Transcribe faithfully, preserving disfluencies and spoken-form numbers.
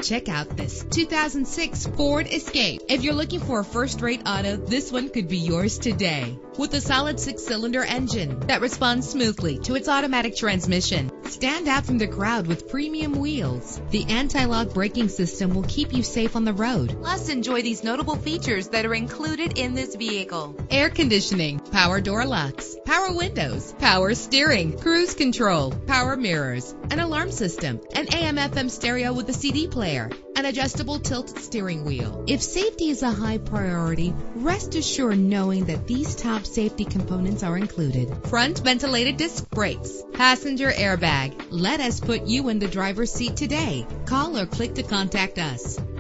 Check out this two thousand six Ford Escape. If you're looking for a first-rate auto, this one could be yours today. With a solid six-cylinder engine that responds smoothly to its automatic transmission. Stand out from the crowd with premium wheels. The anti-lock braking system will keep you safe on the road. Plus, enjoy these notable features that are included in this vehicle: air conditioning, power door locks, power windows, power steering, cruise control, power mirrors, an alarm system, an A M F M stereo with a C D player, an adjustable tilt steering wheel. If safety is a high priority, rest assured knowing that these top safety components are included: front ventilated disc brakes, passenger airbag. Let us put you in the driver's seat today. Call or click to contact us.